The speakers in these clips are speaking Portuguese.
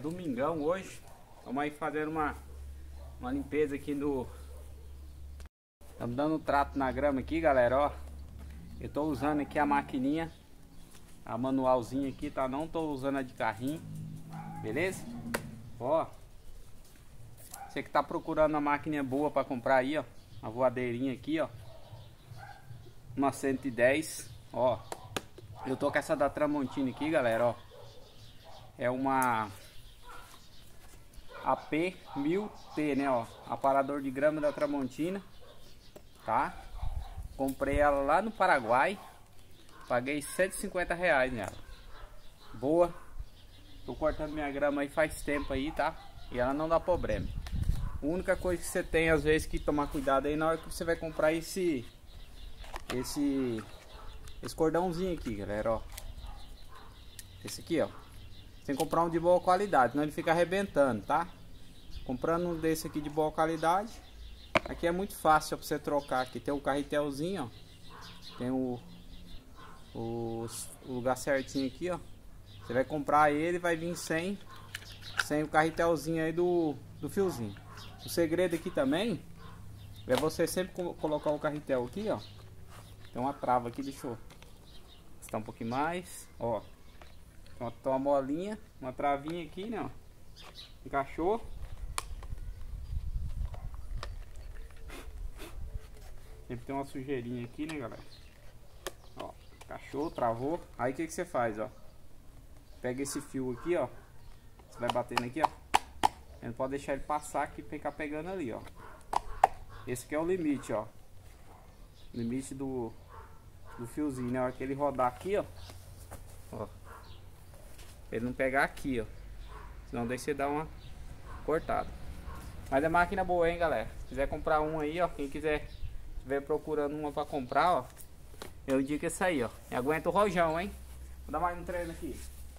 domingão hoje. Vamos aí fazer uma limpeza aqui no... Estamos dando um trato na grama aqui, galera, ó. Eu tô usando aqui a maquininha, a manualzinha aqui, tá? Não tô usando a de carrinho, beleza? Ó, você que tá procurando uma máquina boa para comprar aí, ó, uma voadeirinha aqui, ó, uma 110, ó. Eu tô com essa da Tramontina aqui, galera, ó. É uma AP1000T, né, ó, aparador de grama da Tramontina, tá? Comprei ela lá no Paraguai, paguei R$150 nela. Boa. Tô cortando minha grama aí faz tempo aí, tá? E ela não dá problema. A única coisa que você tem às vezes que tomar cuidado aí na hora que você vai comprar esse cordãozinho aqui, galera, ó. Esse aqui, ó. Você tem que comprar um de boa qualidade, senão ele fica arrebentando, tá? Comprando um desse aqui de boa qualidade, aqui é muito fácil pra você trocar. Aqui tem o carretelzinho, ó. Tem o lugar certinho aqui, ó. Você vai comprar ele, vai vir sem o carretelzinho aí do fiozinho. O segredo aqui também é você sempre colocar o carretel aqui, ó. Tem uma trava aqui, deixa eu estar um pouquinho mais, ó. Tem uma molinha, uma travinha aqui, né, ó. Encaixou. Sempre tem uma sujeirinha aqui, né, galera. Ó, encaixou, travou. Aí o que você faz, ó. Pega esse fio aqui, ó. Você vai batendo aqui, ó. Não pode deixar ele passar aqui, ficar pegando ali, ó. Esse aqui é o limite, ó. Limite do fiozinho, né? A hora que ele rodar aqui, ó. Ó. Ele não pegar aqui, ó. Senão deixa você dar uma cortada. Mas é máquina boa, hein, galera. Se quiser comprar um aí, ó. Quem quiser estiver procurando uma pra comprar, ó. Eu indico essa aí, ó. E aguenta o rojão, hein. Vou dar mais um treino aqui.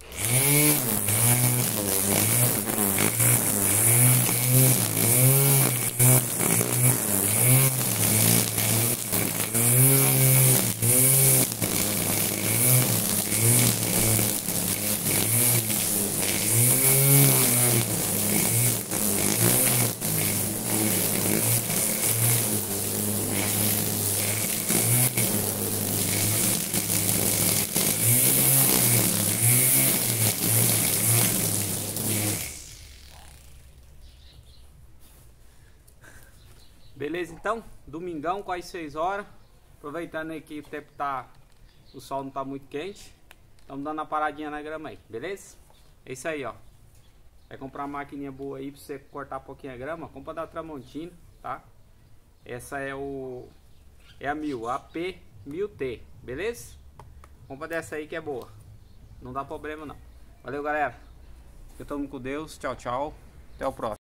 Beleza, então, domingão, quase 6 horas. Aproveitando aí que o tempo tá, o sol não tá muito quente, estamos dando uma paradinha na grama aí, beleza? É isso aí, ó. Vai comprar uma maquininha boa aí pra você cortar um pouquinho a grama, compra da Tramontina, tá? Essa é a 1000, a AP1000T, beleza? Compra dessa aí que é boa, não dá problema não. Valeu, galera. Eu tomo com Deus, tchau, tchau. Até o próximo.